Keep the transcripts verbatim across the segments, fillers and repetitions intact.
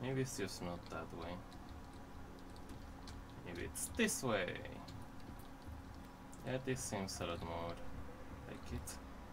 Maybe it's just not that way. Maybe it's this way. Yeah, this seems a lot more like it.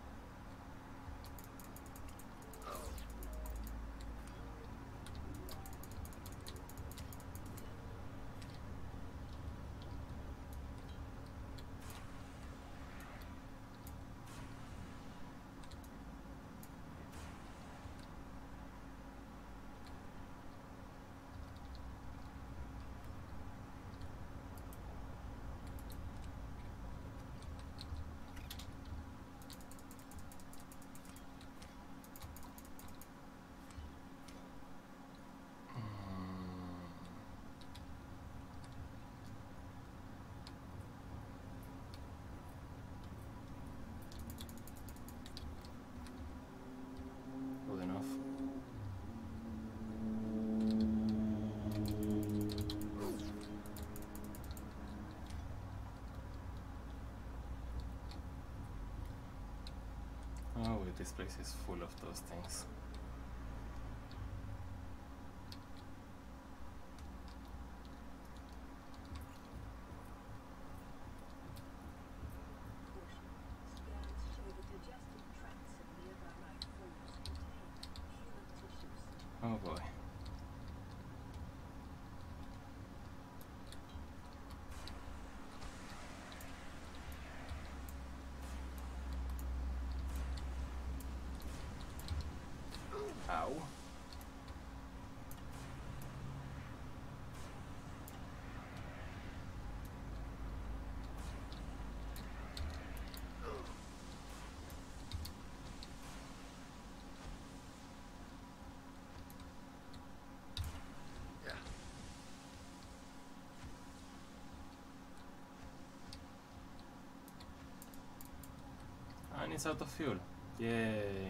Oh, this place is full of those things. Oh boy. Ow. And it's out of fuel. Yay.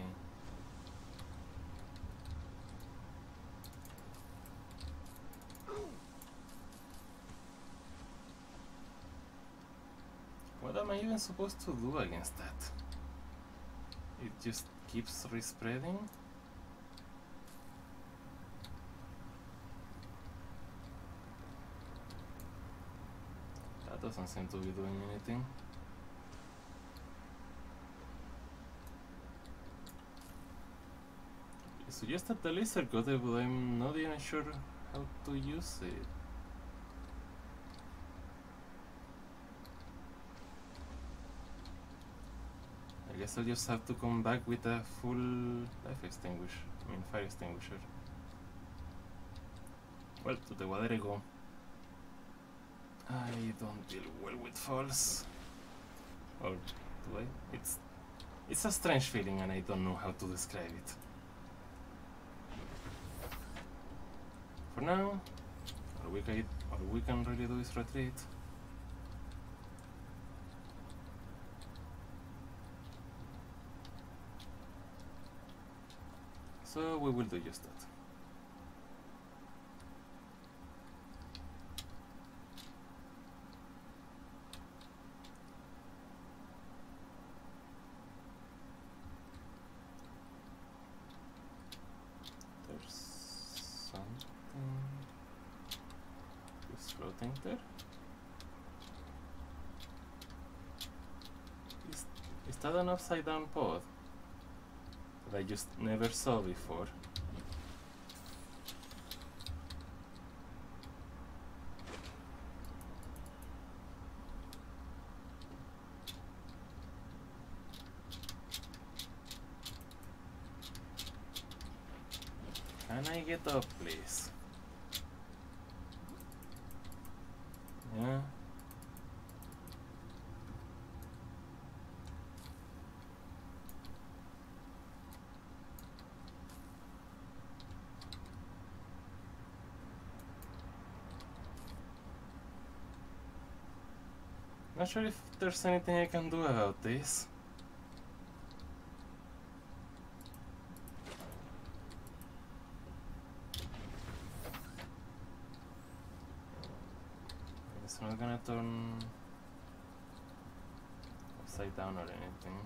What am I even supposed to do against that? It just keeps respreading? That doesn't seem to be doing anything. It suggested the laser cutter, but I'm not even sure how to use it. I guess I'll just have to come back with a full life extinguisher, I mean fire extinguisher. Well, to the water I go. I don't deal well with falls. Or do I? It's, it's a strange feeling and I don't know how to describe it. For now, all we can, all we can really do is retreat. So we will do just that. There's something just floating there. Is, is that an upside down pod that I just never saw before? Can I get up, please? Yeah. Not sure if there's anything I can do about this. It's not gonna turn upside down or anything.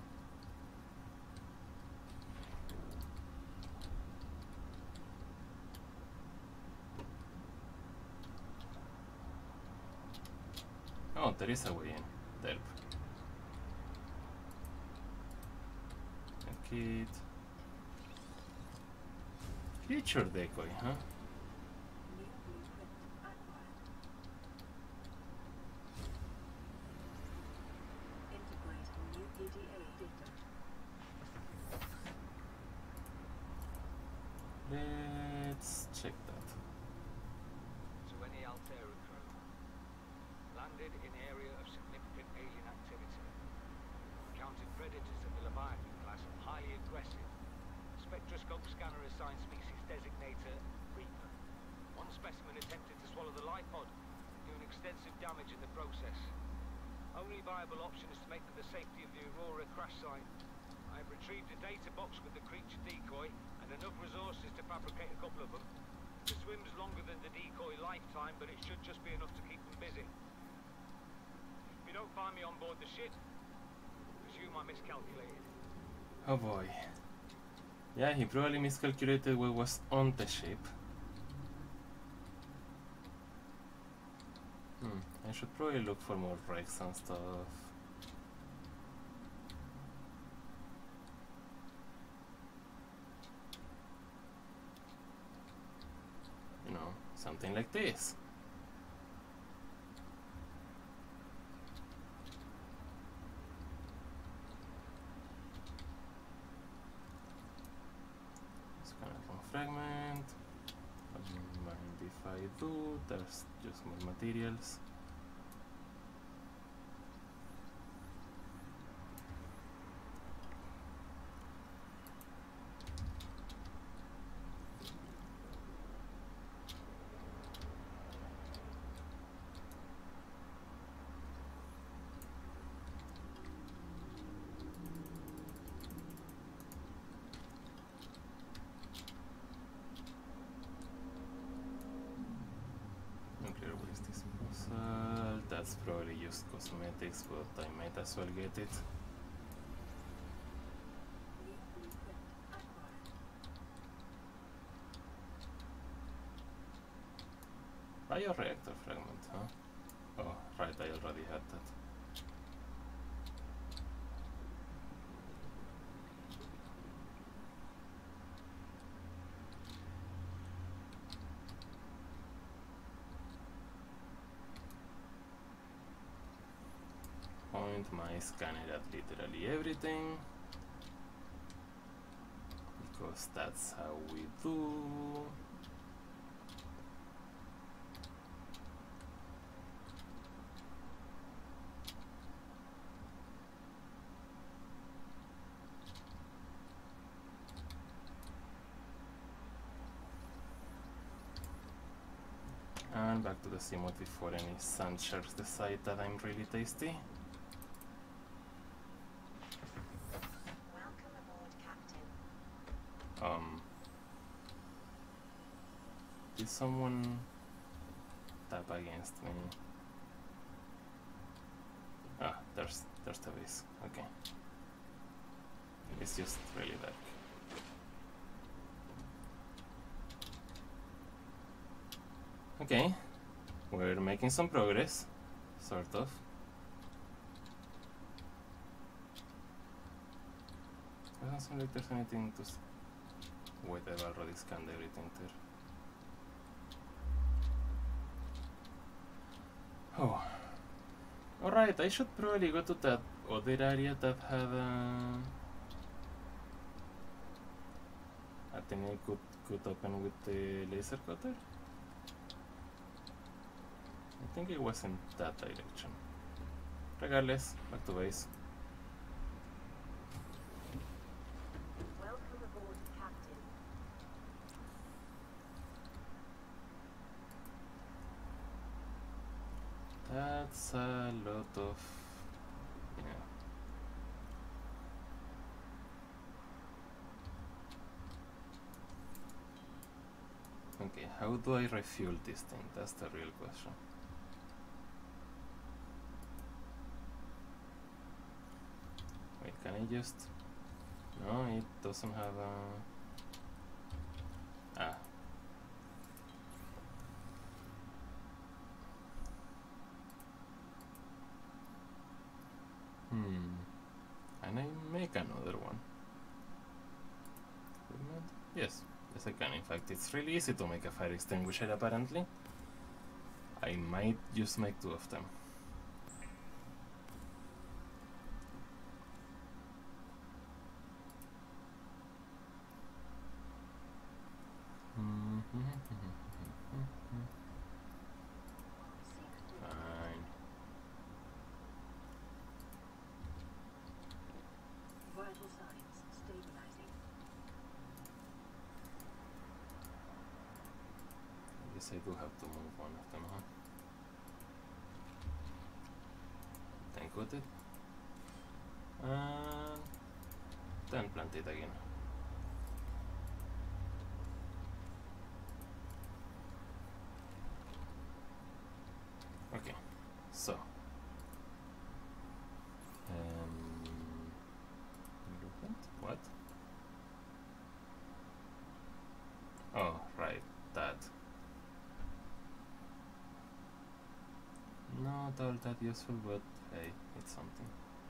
there is a way in. Derp. A kid. Creature decoy, huh? Let's check that. To any Altera crew. Landed in area of significant alien activity. Encountered predators of the Leviathan class, highly aggressive. Spectroscope scanner assigned species designator Reaper. One specimen attempted to swallow the life pod, doing extensive damage in the process. Only viable option is to make for the safety of the Aurora crash site. I have retrieved a data box with the creature decoy and enough resources to fabricate a couple of them. The swim's longer than the decoy lifetime, but it should just be enough to keep them busy. If you don't find me on board the ship, presume I miscalculated. Oh boy. Yeah, he probably miscalculated what was on the ship. Hmm, I should probably look for more wrecks and stuff. You know, something like this. Fragment. Don't mind if I do. There's just more materials. That's probably just cosmetics, but I might as well get it. Bioreactor fragment, huh? Oh, right, I already had that. Point my scanner at literally everything, because that's how we do. And back to the Seamoth before any sand sharks decide that I'm really tasty. Welcome aboard, Captain. Um, did someone tap against me? Ah, there's there's the base. Okay, it's just really dark. Okay, we're making some progress, sort of. Doesn't seem like there's anything to... Wait, I've already scanned everything there. Oh. Alright, I should probably go to that other area that had uh, a thing I could, could open with the laser cutter. I think it was in that direction. Regardless, back to base. Welcome aboard, Captain. That's a lot of... yeah. Okay, how do I refuel this thing? That's the real question. Wait, can I just... No, it doesn't have a... Ah. make another one. Yes, yes I can. In fact, it's really easy to make a fire extinguisher apparently. I might just make two of them. Fine. Vital signs stabilizing. I guess I do have to move one of them, huh? Then cut it. And then plant it again. Okay, so um, what? Oh, right, that. Not all that useful, but hey, it's something.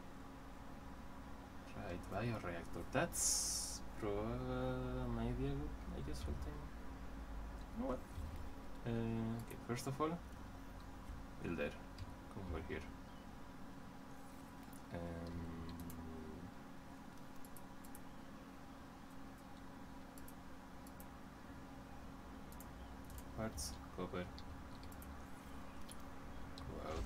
Right, bioreactor. That's pro uh, maybe a good, a useful thing. You know what? Uh, okay, first of all, build there. Come over here. Um, parts, copper. Go out.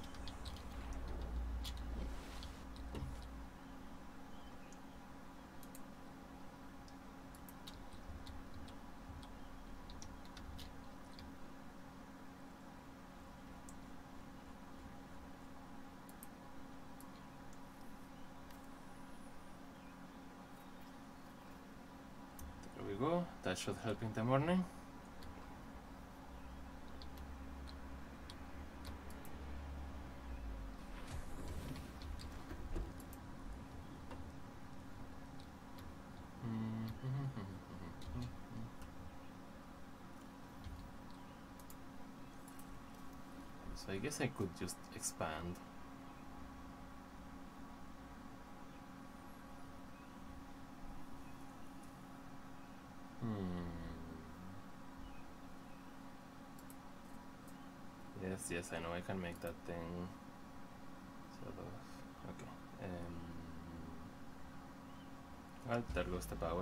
There we go. That should help in the morning. So I guess I could just expand. Hmm. Yes, yes, I know I can make that thing. Sort of. Okay. Um. Well, there goes the power.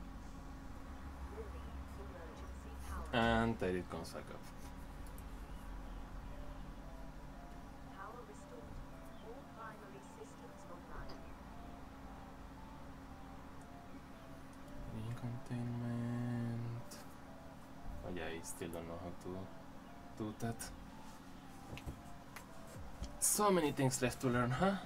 Emergency power. And there it comes back up. Power restored. All primary systems online. In containment. Oh yeah, I still don't know how to do that. So many things left to learn, huh?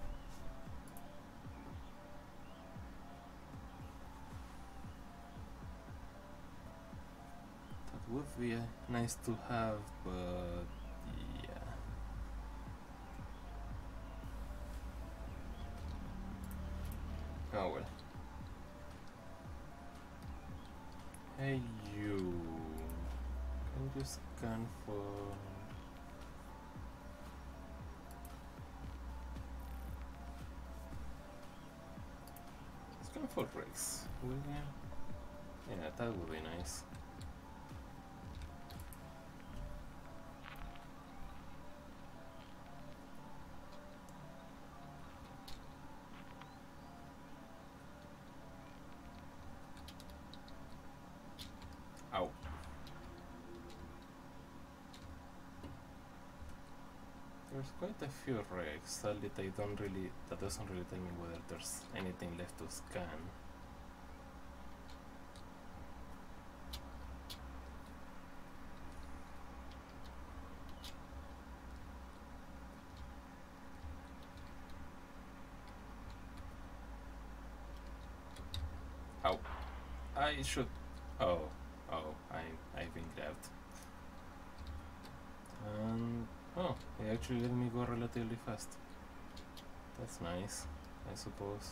That would be uh, nice to have, but yeah. Oh well. Hey you. Can you scan for... Scan for breaks, will you? Yeah, that would be nice. Ow. There's quite a few wrecks, sadly they don't really, that doesn't really tell me whether there's anything left to scan. Ow. I should, oh, oh, I, I've been grabbed. And, oh, they actually let me go relatively fast. That's nice, I suppose.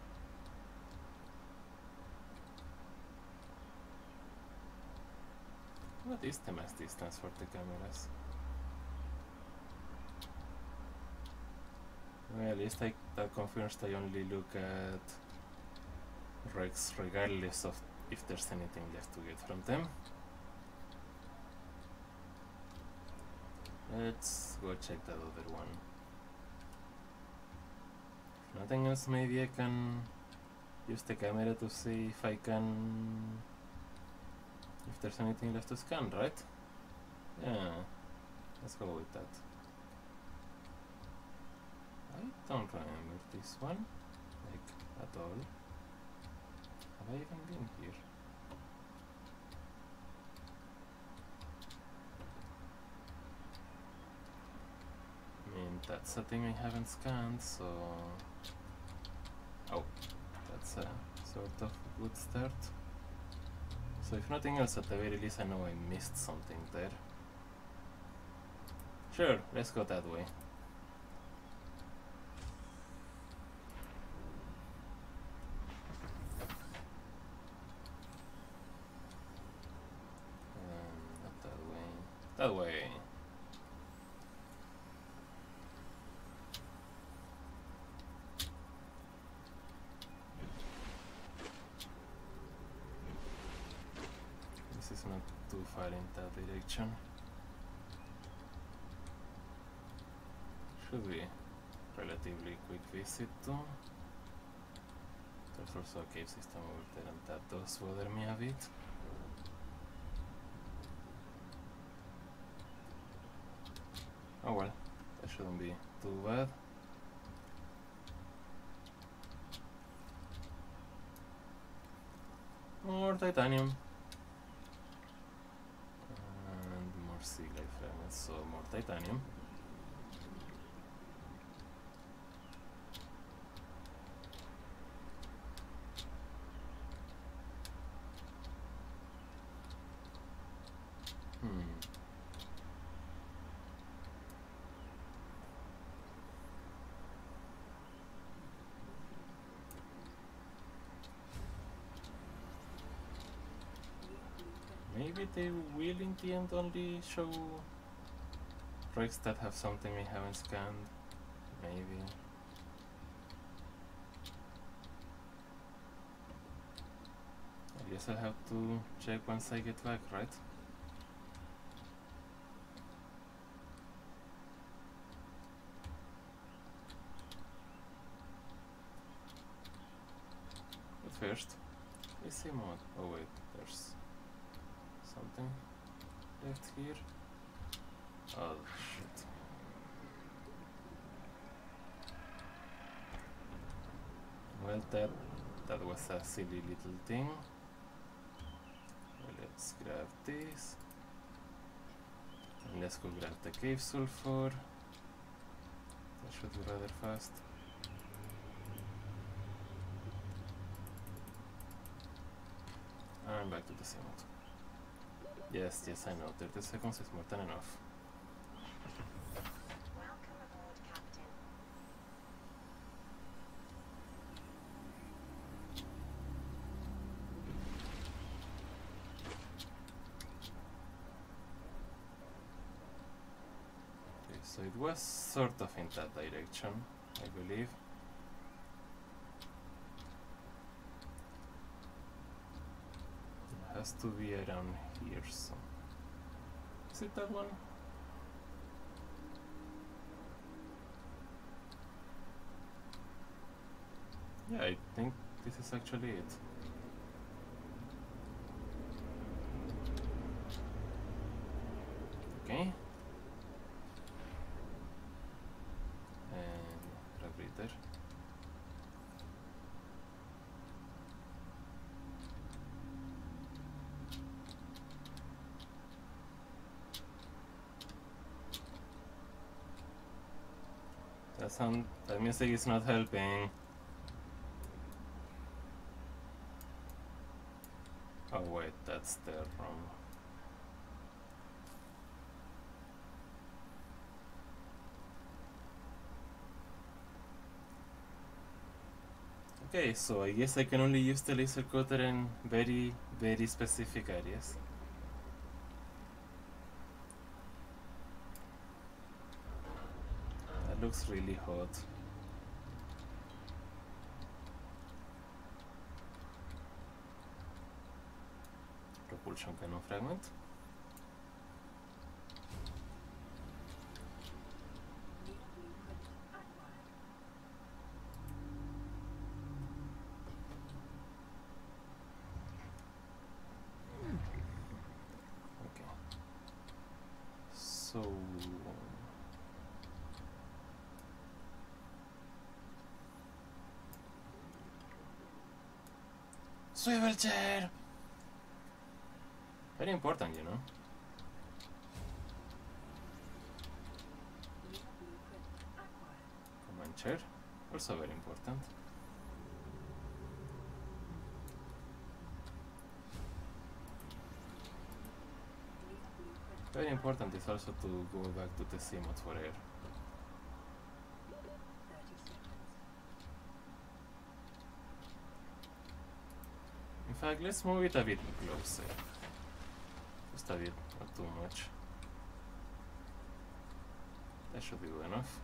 What is the max distance for the cameras? Well, at least I, that confirms I only look at wrecks regardless of if there's anything left to get from them. Let's go check that other one. If nothing else, maybe I can use the camera to see if I can... if there's anything left to scan, right? Yeah, let's go with that. I don't remember this one, like, at all. Have I even been here? I mean, that's a thing I haven't scanned, so... Oh, that's a sort of good start. So if nothing else, at the very least I know I missed something there. Sure, let's go that way. Um, not that way. That way. This is not too far in that direction. Should be relatively quick visit too. There's also a cave system over there and that does bother me a bit. Oh well, that shouldn't be too bad. More titanium. And more sea life fragments, so more titanium. Hmm. Maybe they will in the end only show wrecks that have something I haven't scanned. Maybe. I guess I have to check once I get back, right? But first, easy mode. Oh wait, there's something left here. Oh shit. Well, that that was a silly little thing. Well, let's grab this. And let's go grab the cave sulfur. That should be rather fast. And back to the sim mode. Yes, yes, I know. thirty seconds is more than enough. Welcome aboard, Captain. Okay, so it was sort of in that direction, I believe. It has to be around here, so... Is it that one? Yeah, I think this is actually it. Okay. And rebreather. That sound, that music is not helping. Oh wait, that's the wrong. Okay, so I guess I can only use the laser cutter in very, very specific areas. That looks really hot. propulsion cannon fragment. Okay. So swivel chair! Very important, you know. Command chair, also very important. Very important is also to go back to the sea mode for air. In fact, let's move it a bit closer. Just a bit, not too much. That should be good enough.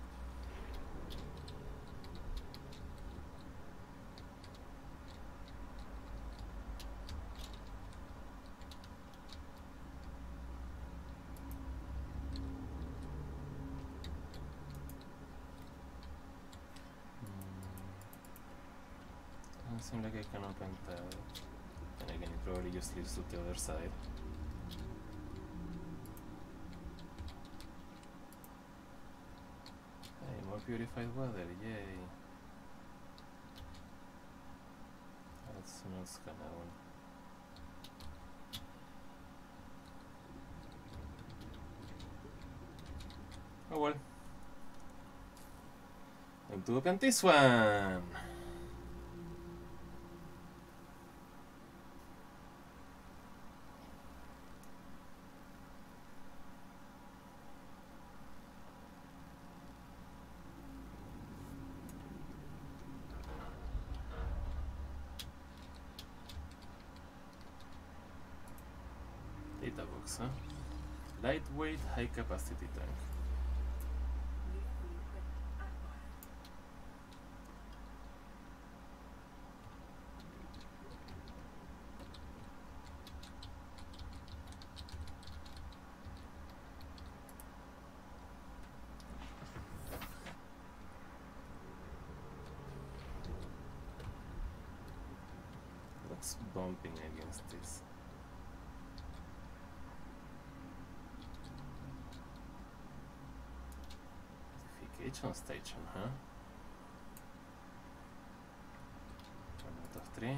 Doesn't seem like I can open that. And again, it probably just leads to the other side. Hey, more purified water, yay! That smells kinda well. Oh well. Time to open this one! Data box, huh? Lightweight, high capacity tank. What's bumping against this? Purification station, huh? One out of three.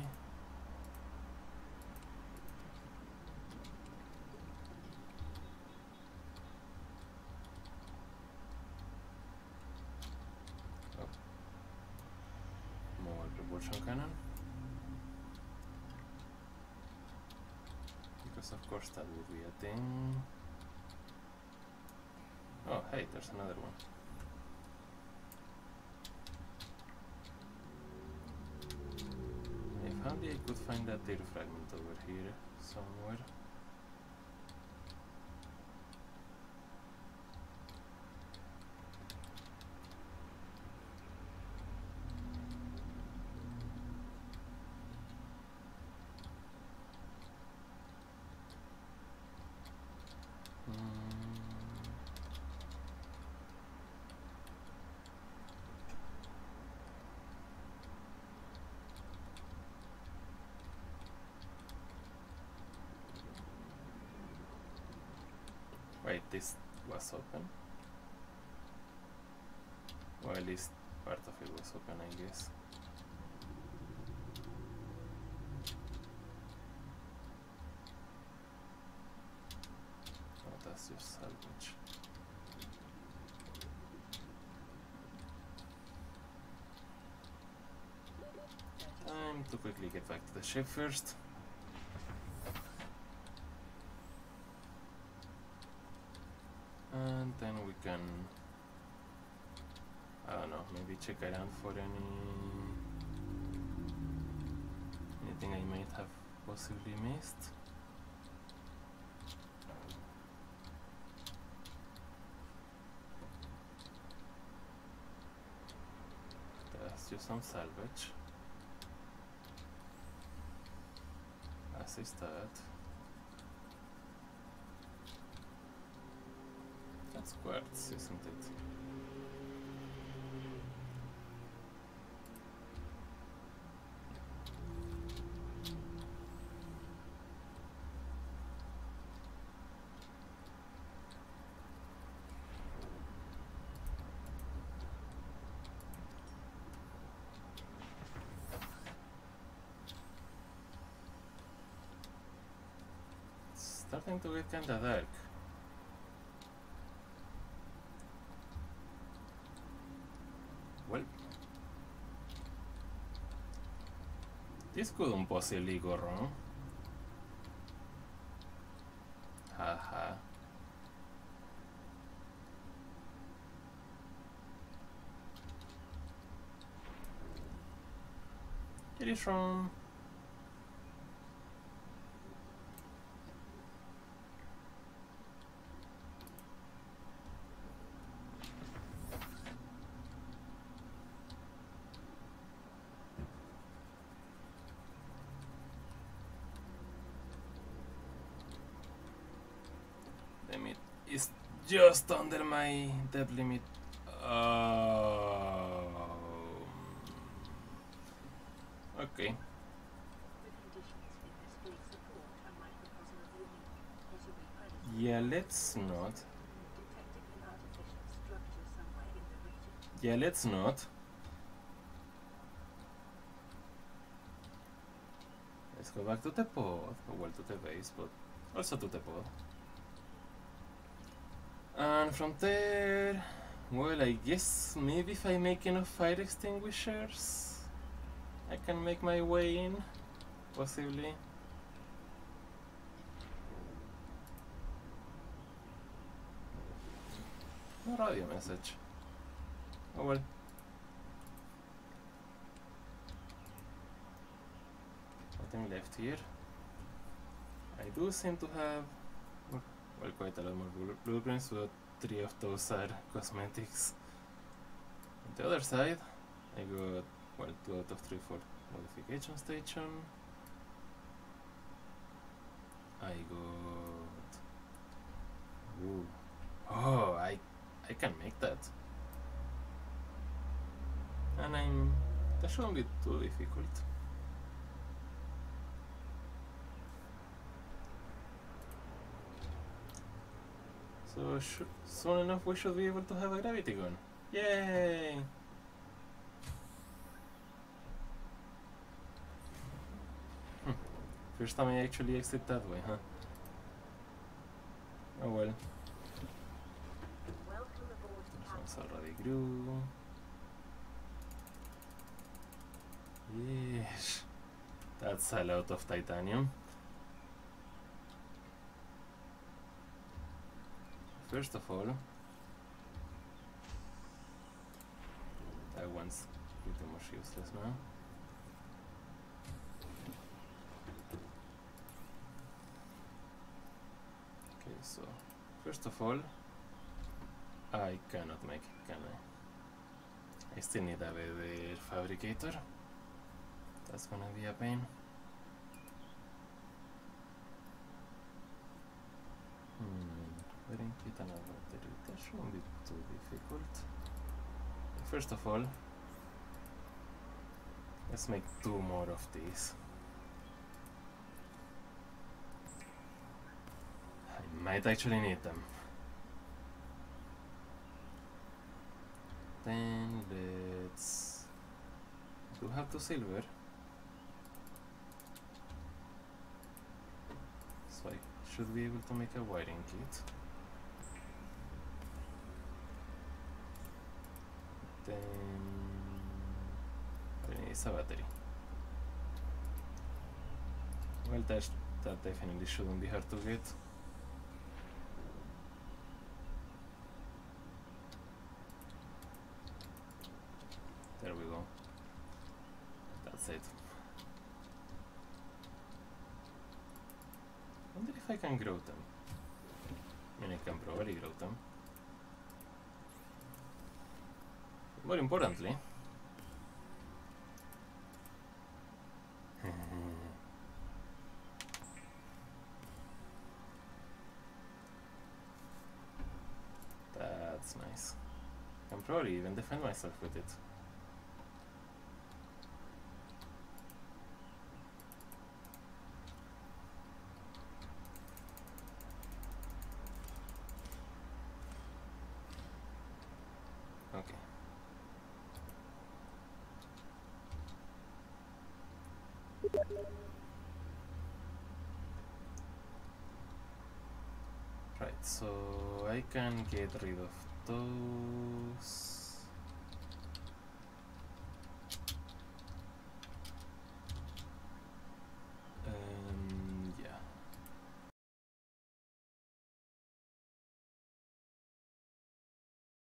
Oh. More propulsion cannon. Because of course that would be a thing. Oh, hey, there's another one. If only I could find that data fragment over here somewhere. Wait, this was open? Or at least part of it was open, I guess. Oh, that's just salvage. Time to quickly get back to the ship first. And then we can, I don't know, maybe check around for any anything I might have possibly missed. That's just some salvage. As is that. That's quartz, isn't it? It's starting to get kinda dark. Well, this couldn't possibly go wrong. Haha. It is wrong. Limit is just under my depth limit. Uh, okay. Yeah, let's not. Yeah, let's not. Let's go back to the pod, well, to the base, but also to the pod. And from there, well, I guess maybe if I make enough fire extinguishers, I can make my way in, possibly. No radio message. Oh well. Nothing left here. I do seem to have, well, quite a lot more blu blueprints, but three of those are cosmetics. On the other side, I got, well, two out of three for modification station. I got, ooh, oh, I, I can make that. And I'm, that shouldn't be too difficult. So sh soon enough we should be able to have a gravity gun. Yay! Hm. First time I actually exit that way, huh? Oh well. This one's already grew. Yes. That's a lot of titanium. First of all, that one's pretty much useless now. Okay, so first of all, I cannot make it, can I? I still need a better fabricator. That's gonna be a pain. Hmm. Wearing kit and a battery, that shouldn't be too difficult. First of all, let's make two more of these. I might actually need them. Then let's do have two silver. So I should be able to make a wiring kit. Then I need a battery. Well, that, that definitely shouldn't be hard to get. There we go. That's it. I wonder if I can grow them. I mean, I can probably grow them. More importantly, can probably even defend myself with it. Okay. Right, so I can get rid of those.